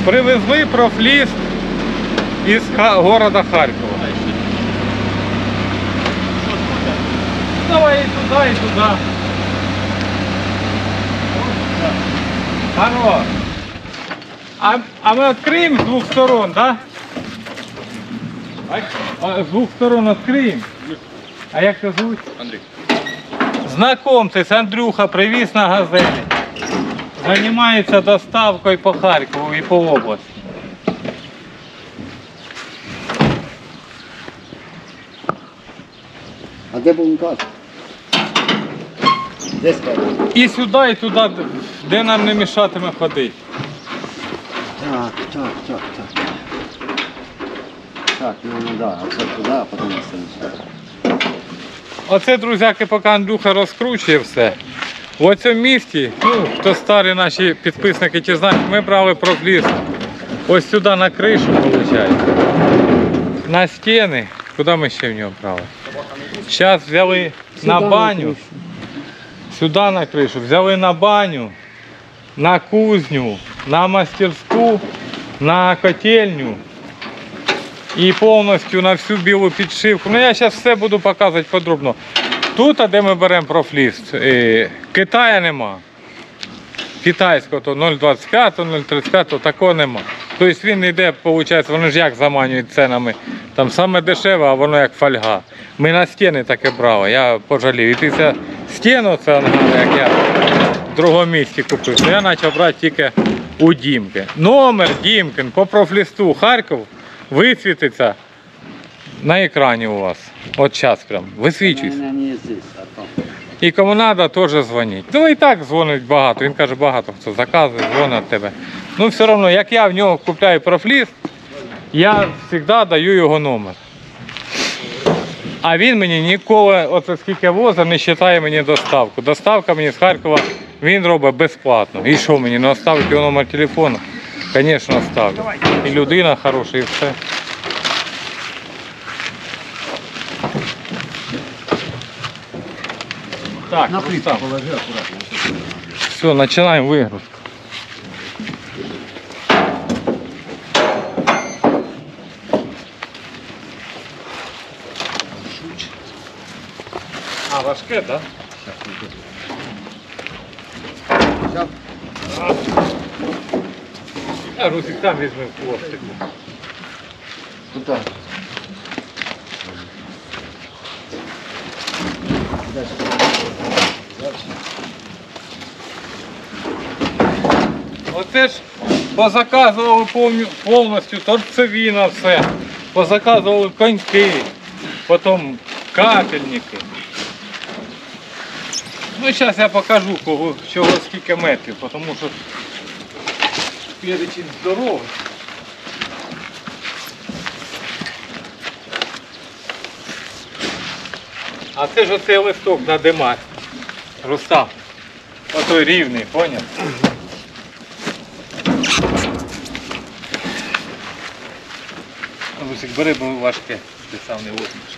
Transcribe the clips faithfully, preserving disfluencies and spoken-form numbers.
Привезли профліст із города Харкова. Давай і туди, і туди. Хорош. А, а ми відкриємо з двох сторон, так? Да? А з двох сторон відкриємо. А як це звуть? Андрій. Знакомтесь, Андрюха привіз на газелі. Займається доставкою по Харкову і по області. А де був МКАД? Десь там. І сюди, і туди, де нам не мішатиме ходити. Так, так, так, так. Так, ну, ну да, а це туди, а потім все. Оце, друзяки, поки Андрюха розкручує все. В цьому місті, ну, хто старі наші підписники ті знають, ми брали профліст ось сюди на кришу, виходить. На стіни. Куди ми ще в нього брали? Зараз взяли на баню. Сюди на кришу. Взяли на баню, на кузню, на мастерську, на котельню. І повністю на всю білу підшивку. Ну я зараз все буду показувати подробно. Тут, де ми беремо профліст, Китаю нема. Китайського то нуль двадцять п'ять, нуль тридцять п'ять, такого нема. Тобто він йде, виходить, вони ж як заманюють ценами. Там саме дешеве, а воно як фольга. Ми на стіни таке брали, я пожалів. І після стіну це ангара, як я в другому місці купив, то я почав брати тільки у Дімки. Номер Дімкин по профлісту Харків висвітиться на екрані у вас. От зараз прям висвічується. Не, не здесь, а там. І кому треба, теж дзвоніть. Ну і так дзвонить багато. Він каже, багато хто заказує, дзвонить тебе. Ну все одно, як я в нього купляю профліст, я завжди даю його номер. А він мені ніколи, оце скільки возить, не вважає мені доставку. Доставка мені з Харкова він робить безплатно. І що мені, не оставить його номер телефону? Звісно, оставлю. І людина хороша, і все. Так, На плитку положи аккуратно. все, починаємо вигрузку. А, важке, так? Взяв? А Русик там візьме в хвостик. Куда? Дальше. Оце ж позаказували повню- повністю торцевина все. Позаказували коньки, потім капельники. Ну зараз я покажу, кого, чого скільки метрів, тому що перечень здоровий. А це ж оцей листок на димах. Рустам. Отой рівний, поняв? Русик, бери, бо важке, ти сам не возьмеш.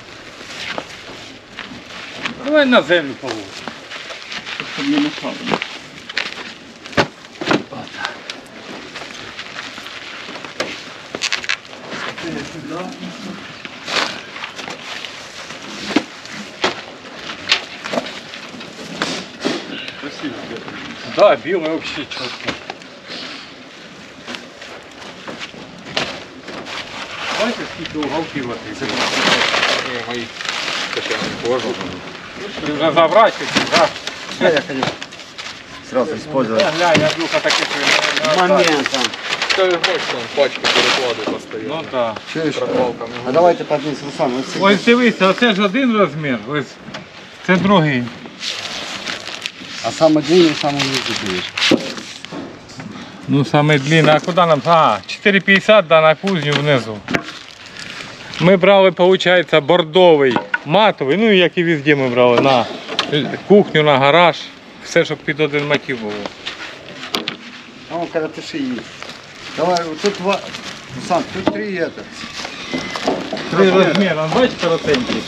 Давай на землю положи. Щоб не мешало. Отак. Це сюди. Красиво. Да, білий вообще чітко. Бачите, скільки уголків отих. Мої кожу. Вже забрати хотів, так? Все, я хочу сразу использовать. Глянь, я Андрюха таких Моментом. Ти ж бачиш, там пачки перекладу постійно. Ну так. Чуєш? Прокалками. А давайте подивись, Руслан, ось це. Ось дивися, оце ж один розмір, ось це другий. А саме длинний, саме нижній будеш. Ну саме длинний, а куди нам? А, чотири п'ятдесят, да, на кузню внизу. Ми брали, виходить, бордовий, матовий, ну як і везде ми брали, на кухню, на гараж, все, щоб під один мотив було. А вон каратыши есть. Давай, вот тут два. Руслан, тут три это. Три розміри, бачиш, коротенький.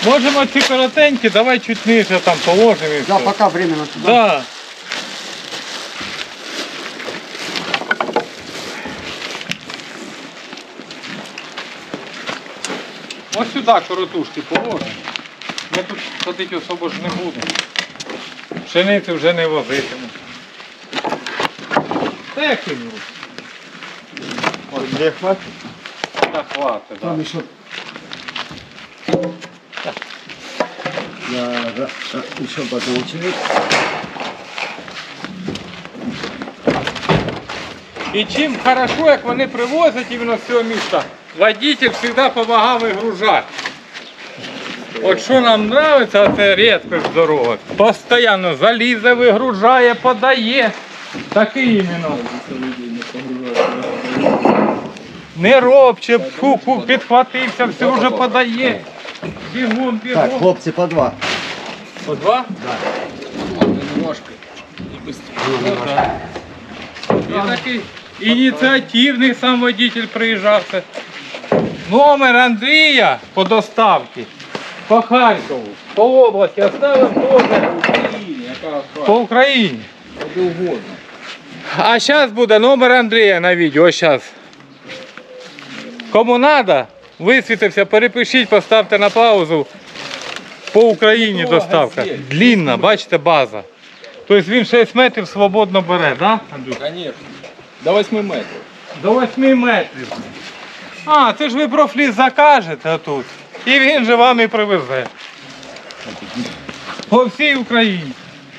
Можемо ці коротенькі, давай чуть ниже там положимо і Да, все. пока временно туда. Да. Ось сюди коротушки положимо. Ми тут ходити особо ж не будемо. Пшеницю вже не возитимемо. Та як ти будеш? Вот, где хватит? Так, хватить, да. Там еще. Я да, да, еще потом ученик. І чим хорошо, як вони привозять іменно з цього міста, водитель завжди допомагав вигружати. От що нам подобається, це рідкость дорога. Постоянно залізе, вигружає, подає. Такий іменно. Не робче, фу-фу, підхватився, все вже подає. Бігун, бігун. Так, хлопцы по два. По два? Немножко. Ну, да. І такий ініціативний сам водитель приїжджав. Це номер Андрія по доставці. По Харкову, по області, оставив теж по Україні. Куди угодно. А зараз буде номер Андрія на відео, зараз. Кому треба, висвітився, перепишіть, поставте на паузу. По Україні доставка. Длінна, бачите, база. Тобто він шість метрів свободно бере, так, да, Андрюх? Конечно. До восьми метрів. До восьми метрів. А, це ж ви профліс закажете тут. І він же вам і привезе. По всій Україні.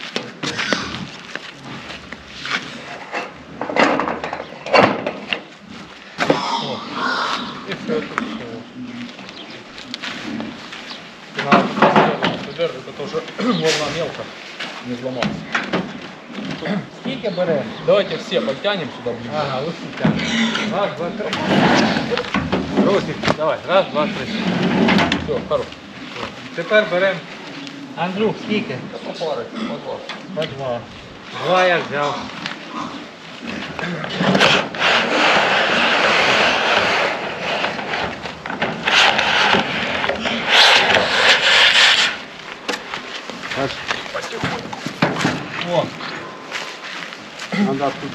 О, і все тут все. Надо постоянно держать, потому что волна мелко не зломаться. Скільки бере? Давайте все подтянем сюда ближе. Ага, усі тягнуть. Раз, два, три. Росик, давай. Раз, два, три. Все, хорош. Тепер беремо. Андрюх, скільки? По пари, по два. По два. Два я взяв. О, Надо оттуда.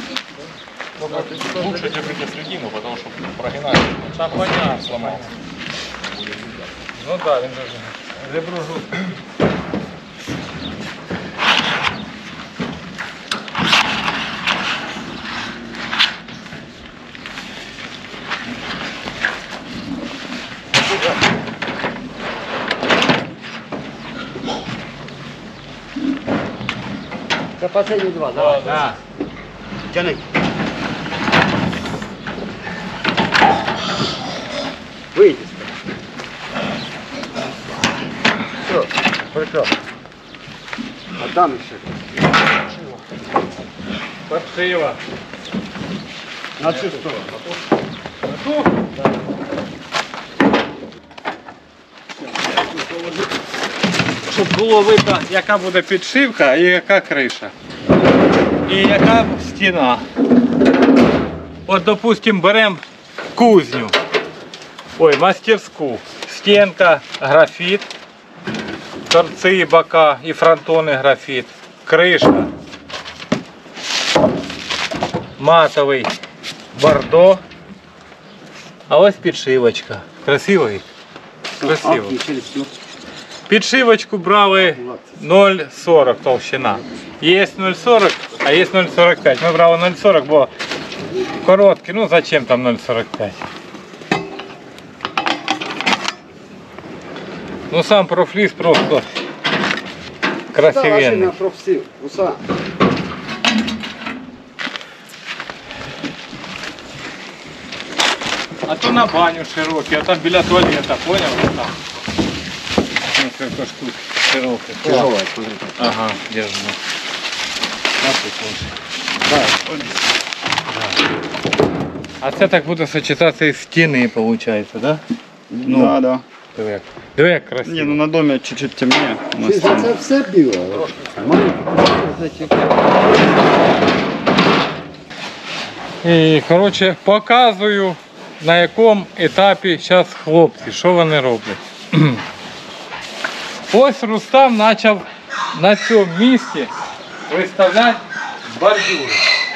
Лучше держите середину, потому что прогинаешь. там понятно. Сломался. Ну так, да, він же ребро жорстке. Это последние два, давай. Да. Тяни. Выйди. Все, прекрасно. А там еще. Подшива. На цю сторону. Ту? Щоб було видно, яка буде підшивка і яка криша. І яка стіна. От, допустим, беремо кузню. Ой, мастерську. Стінка, графіт, торці і бока і фронтони графіт. Криша. Матовий бордо. А ось підшивочка. Красивий? Красиво. А, через всю. Підшивочку брали нуль сорок толщина. Є нуль сорок, а є нуль сорок п'ять. Ми брали нуль сорок, бо короткий. Ну зачем там нуль сорок п'ять? Ну сам профліс просто красивенний. Да, профсил. Уса. А то на баню широкий, а там біля туалета, понял? Вот там. Несколько штук широких. Тяжелая, смотри. Ага, держу. А тут лучше. Да. А це так буде сочетатися із стіни, виходить, да? Ну, да, да. Диви як, диви як красиво. Не, ну на доме чуть-чуть темнее. У Ти нас за там. це все біло? І, коротше, показую, на якому етапі зараз хлопці, що вони роблять. Ось Рустам почав на цьому місці виставляти бордюри.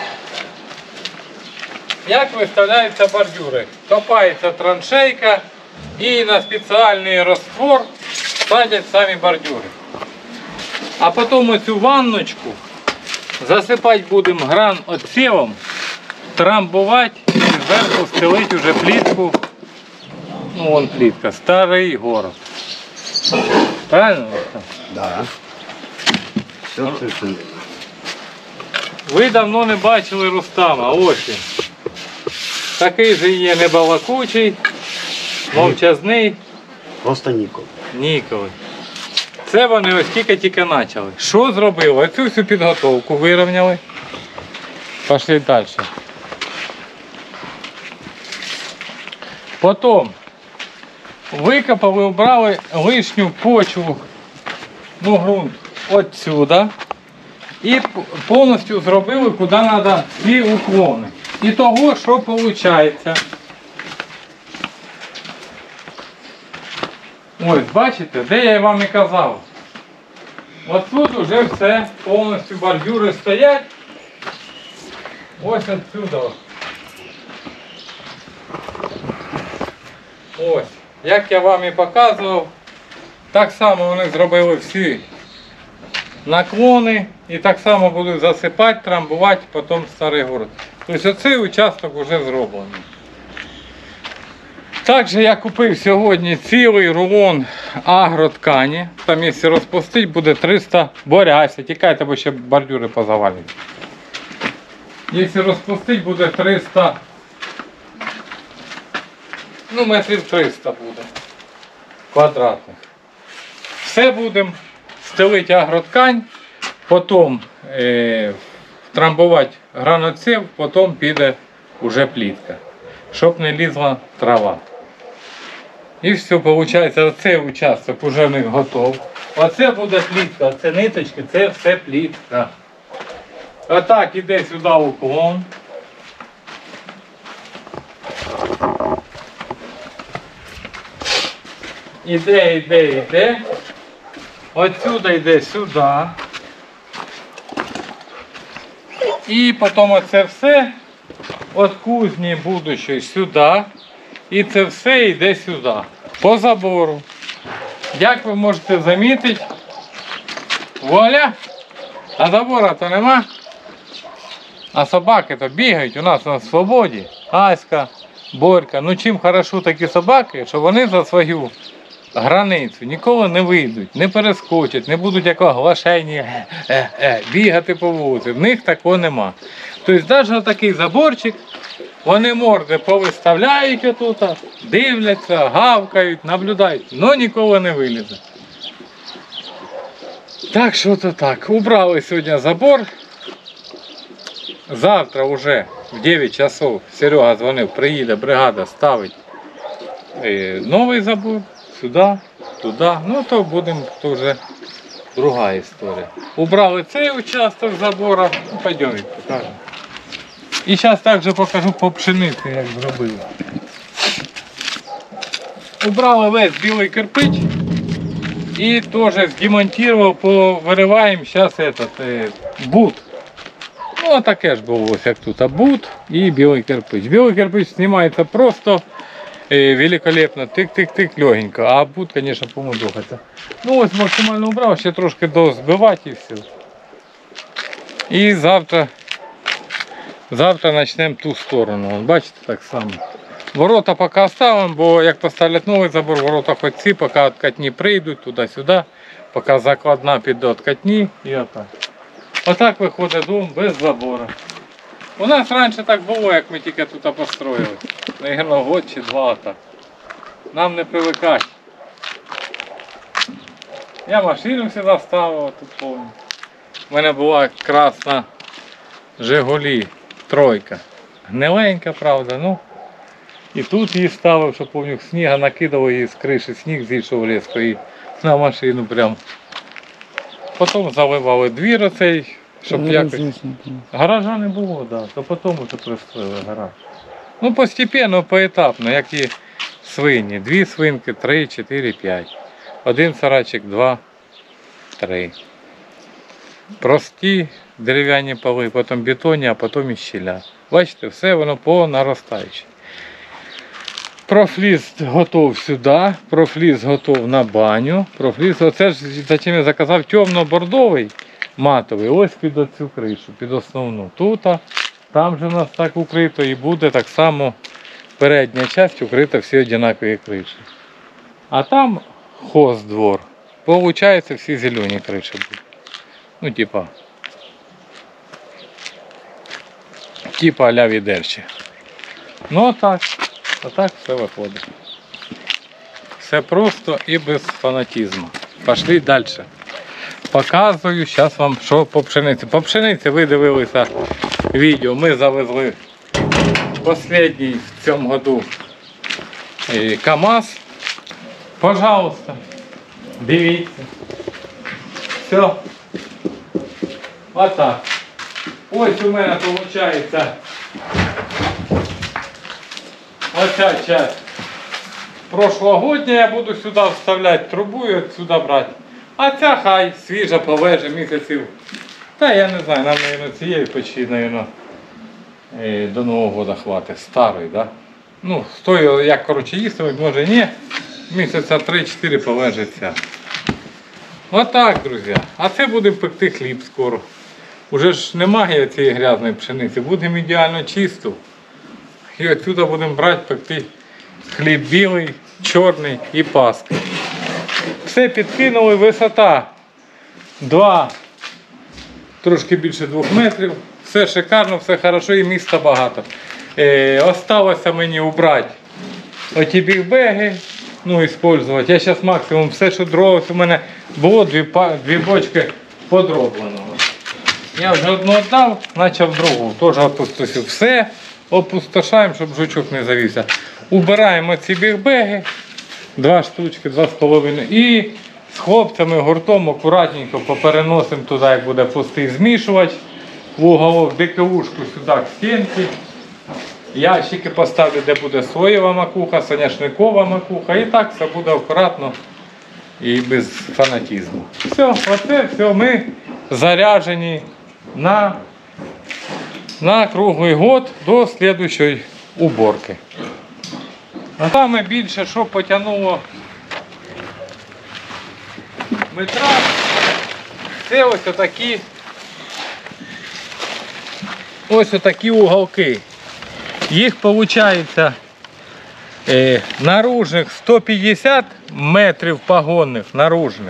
Як виставляються бордюри? Копається траншейка і на спеціальний розтвор садять самі бордюри. А потім оцю ванночку засипати будемо гранотсевом, трамбувати і зверху стелити вже плітку. Ну вон плітка, старий город. Правильно? Да. Все це. Ви давно не бачили Рустама, ось він. Такий же є небалакучий, мовчазний. Просто Нікол. Ніколи. Це вони ось тільки-тільки почали. Що зробили? Оцю всю підготовку вирівняли. Пішли далі. Потім викопали, убрали лишню почву, ну ґрунт, отсюда. І повністю зробили, куди треба ці уклони. І того, що виходить. Ось, бачите, де я вам і казав. Ось тут вже все, повністю бордюри стоять. Ось отсюда. Ось, як я вам і показував, так само вони зробили всі наклони і так само будуть засипати, трамбувати потім старий город. Тобто оцей участок вже зроблений. Також я купив сьогодні цілий рулон агроткані. Там, якщо розпустити, буде триста, боряся, тікайте, бо ще бордюри позавалюють. Якщо розпустити, буде триста, ну метрів триста буде квадратних. Все будемо стелити агроткань, потім е, трамбувати граноцев, потім піде вже плітка, щоб не лізла трава. І все, виходить, оцей участок вже в них готов. Оце буде плітка, це ниточки, це все плітка. Отак іде сюди уклон. Іде, іде, іде. Отсюди йде сюди. І потім оце все від кузні будущої сюди. І це все йде сюди. По забору. Як ви можете замітити, вуаля, а забора то нема. А собаки то бігають у нас на свободі. Аська, Борька. Ну чим хорошо такі собаки, що вони за свою границю ніколи не вийдуть, не перескочать, не будуть як оглашені е, е, е, бігати по вулиці. В них такого нема. Тобто навіть такий заборчик, вони морди повиставляють отут, дивляться, гавкають, наблюдають, але ніколи не вилізе. Так що то так. Убрали сьогодні забор. Завтра вже в дев'ять часов Серега дзвонив, приїде бригада, ставить новий забор. Сюди, туди, ну то будемо, то вже друга історія. Убрали цей участок забора, ну пойдемо покажемо. І зараз також покажу по пшениці, як зробили. Убрали весь білий кирпич і теж здемонтував, повириваємо зараз этот, е, бут. Ну таке ж було ось як тут, а бут і білий кирпич. Білий кирпич знімається просто великолепно, тик-тик-тик, легенько, а бут, конечно, помудохаться. Ну ось максимально убрав, ще трошки дозбивати і все. І завтра, завтра почнемо ту сторону. Вон, бачите, так само. Ворота поки оставимо, бо як поставлять новий забор, ворота хоч ці, поки откатні прийдуть туди-сюди, поки закладна піде откатні і отак. Отак виходить дом без забору. У нас раніше так було, як ми тільки тут построїли. Наверно, год чи два так. Нам не привикати. Я машину завжди ставив тут повністю. У мене була красна Жигулі тройка. Гниленька, правда, ну. І тут її ставив, щоб повністю сніга накидав її з криші, сніг зійшов різко і на машину прям. Потім заливали двір оцей, щоб якось... Гаража не було, да, то потім вже пристроїли гараж. Ну, постепенно, поетапно, як і свині. Дві свинки, три, чотири, п'ять. Один сарайчик, два, три. Прості дерев'яні поли, потім бетонні, а потім і щіля. Бачите, все воно по наростаючій. Профліс готов сюди, профліс готов на баню. Профліс, оце ж за чим я заказав темно-бордовий, матовий, ось під оцю кришу, під основну. Тут, там же у нас так укрито і буде так само передня частина укрита всі однакові криші. А там хоздвор. Получається, всі зелені криші будуть. Ну, типа, типа а-ля відерчі. Ну, так. Отак все виходить. Все просто і без фанатізму. Пішли далі. Показую зараз вам, що по пшениці. По пшениці ви дивилися відео. Ми завезли останній в цьому году КАМАЗ. Пожалуйста, дивіться. Все. Отак. Ось у мене виходить оця часть прошлогодня, я буду сюди вставляти трубу і от сюди брати. А ця хай свіжа полежить місяців. Та я не знаю, нам, мабуть, цієї печі, мабуть, до Нового року хватить. Старий, да? Ну, з тою, як, коротше, їстимуть, може ні. Місяця три-чотири полежить ця. Отак, друзі. А це будемо пекти хліб скоро. Уже ж немає цієї грязної пшениці, будемо ідеально чисту. І отсюди будемо брати, пекти хліб білий, чорний і паски. Все підкинули, висота два, трошки більше двох метрів. Все шикарно, все хорошо і міста багато. Е, осталося мені убрати оті бігбеги, ну, використовувати. Я зараз максимум все, що дровилось, у мене було дві, дві бочки подробленого. Я вже одну віддав, почав другу, теж опустосив. Все опустошаємо, щоб жучок не завівся. Убираємо ці бігбеги, два штучки, два з половиною. І з хлопцями гуртом акуратненько попереносимо туди, як буде пустий змішувач. В уголок ДКУшку сюди к стінці. Ящики поставлю, де буде соєва макуха, соняшникова макуха. І так все буде акуратно і без фанатізму. Все, оце все, ми заряджені на, на круглий год до слідуючої уборки. А саме більше, що потягнуло метра, це ось отакі, ось отакі уголки. Їх виходить е, наружних сто п'ятдесят метрів погонних, наружних.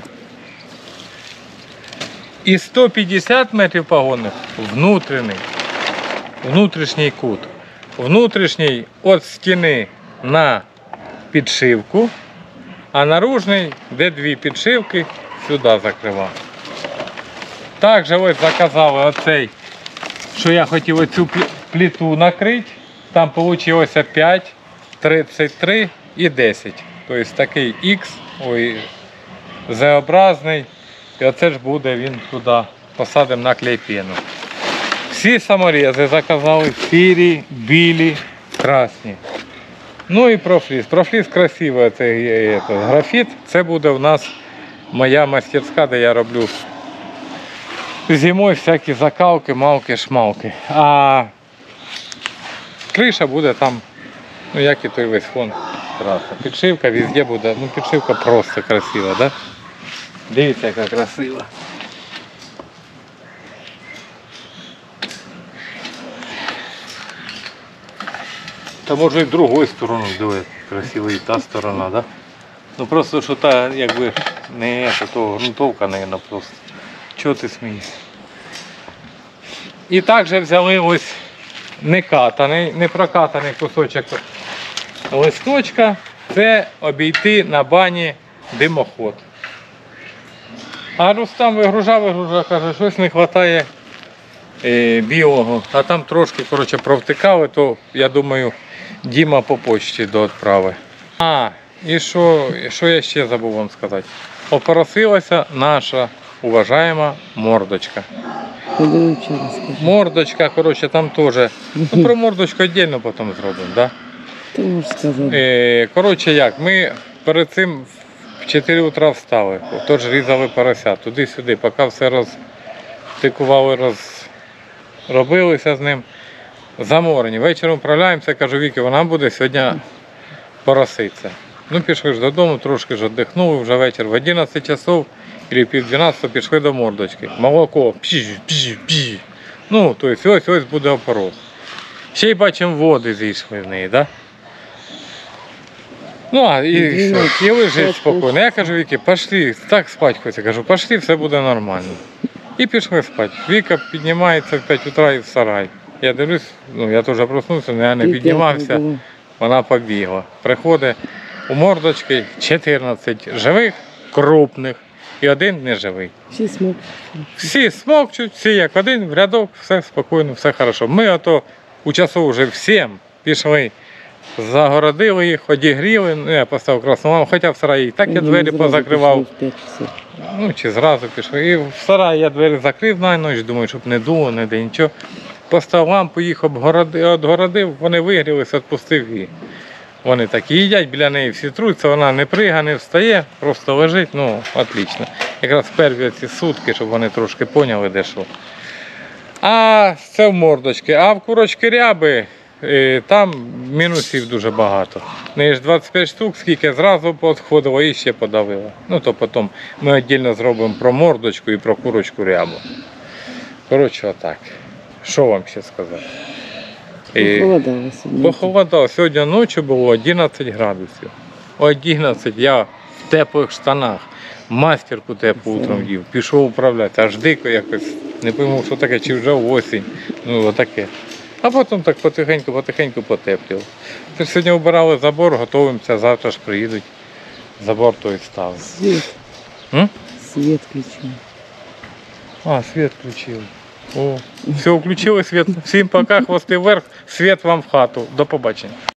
І сто п'ятдесят метрів погонних внутрішній, внутрішній кут. Внутрішній від стіни на підшивку, а наружний, де дві підшивки, сюди закривав. Також ось заказали оцей, що я хотів оцю плиту накрити. Там вийшло п'ять, тридцять три і десять. Тобто такий Х, ой, Z-образний. І оце ж буде, він туди посадимо на клейпену. Всі саморези заказали сірі, білі, красні. Ну і профліс. Профліс красивий, це графіт. Це буде у нас моя мастерська, де я роблю зимою всякі закалки, малки, шмалки. А криша буде там, ну як і той весь фон. Красна. Підшивка везде буде, ну підшивка просто красива, да? Дивіться, яка красива. Та може і другою стороною дивити, красива і та сторона, да? Ну просто що та, якби, не це, то грунтовка, наверное, просто. Чого ти смієшся? І також взяли ось не катаний, не прокатаний кусочок листочка. Це обійти на бані димоход. А Рустам вигружав, вигружав, каже, щось не вистачає е, білого. А там трошки, коротше, провтикали, то, я думаю, Діма по почті до відправи. А, і що, що я ще забув вам сказати? Попросилася наша уважаема мордочка. Мордочка, коротше, там теж. Ну, про мордочку віддільно потім зробимо, да? Ти можеш сказати. Е, коротше, як, ми перед цим в чотири утра встали, тож різали порося, туди-сюди, поки все розтикували, розробилися з ним. Заморені. Вечором вправляємося, кажу, Віки, вона буде сьогодні пороситься. Ну, пішли ж додому, трошки ж віддихнули, вже вечір в одинадцять часов, або пів дванадцятого пішли до мордочки. Молоко, пш, пш, пш. Ну, тобто ось ось буде опорос. Ще й бачимо, води зійшли в неї, так? Да? Ну, а і все, і лежить спокійно. Я кажу, Віки, пішли, так спати хочеться. Кажу, пішли, все буде нормально. І пішли спати. Віка піднімається в п'ять утра і в сарай. Я дивлюсь, ну я теж проснувся, але я не піднімався, вона побігла. Приходить у мордочки чотирнадцять живих, крупних і один неживий. Всі смокчуть. Всі смокчуть, всі як один, в рядок, все спокійно, все хорошо. Ми ото у часу вже всім пішли, загородили їх, одігріли, ну я поставив красну лампу, хоча в сараї так я двері позакривав. Ну чи зразу пішли. І в сараї я двері закрив на ніч, думаю, щоб не дуло, не де нічого. Поставив лампу, їх обгородив, обгородив, вони вигрілися, відпустив і вони такі їдять, біля неї всі труться, вона не пригає, не встає, просто лежить, ну, отлично. Якраз перві ці сутки, щоб вони трошки поняли, де що. А це в мордочки. А в курочки ряби, е, там мінусів дуже багато. В неї ж двадцять п'ять штук, скільки зразу підходило і ще подавило. Ну, то потім ми віддільно зробимо про мордочку і про курочку рябу. Коротше, отак. Що вам ще сказати? Похолодало сьогодні. Похолодало. Сьогодні ночі було одинадцять градусів. одинадцять. Я в теплих штанах. Мастерку теплу утром вдів. Пішов управляти. Аж дико якось. Не пойму, що таке, чи вже осінь. Ну, отаке. А потім так потихеньку-потихеньку потепліло. Тож сьогодні обирали забор, готуємося, завтра ж приїдуть. Забор той став. Світ. М? Світ включив. А, свет включили. О, все, включили свет. Всім пока, хвости вверх, свет вам в хату. До побачення.